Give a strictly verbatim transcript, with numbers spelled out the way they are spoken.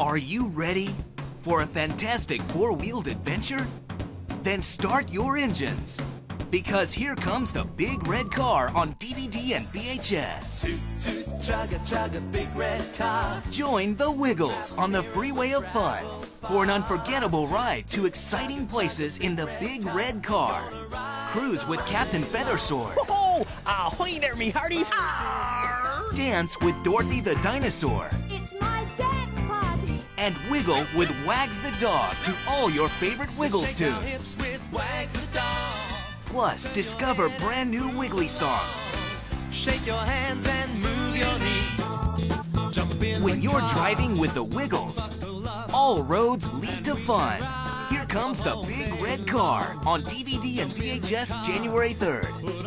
Are you ready for a fantastic four-wheeled adventure? Then start your engines, because here comes the Big Red Car on D V D and V H S. Toot, toot, chugga, chugga, big red car. Join the Wiggles on the freeway of fun for an unforgettable ride to exciting places in the Big Red Car. Cruise with Captain Feathersword. Oh, ahoy there, me hearties! Arr! Dance with Dorothy the Dinosaur. It's my dance party! And wiggle with Wags the Dog to all your favorite Wiggles Shake our tunes. hips with Wags the dog. Plus, discover brand new Wiggly songs. Shake your hands and move your knee. Jump in When the you're car. driving with the Wiggles, all roads lead to fun. Here comes the Big Red Car on D V D and V H S January third.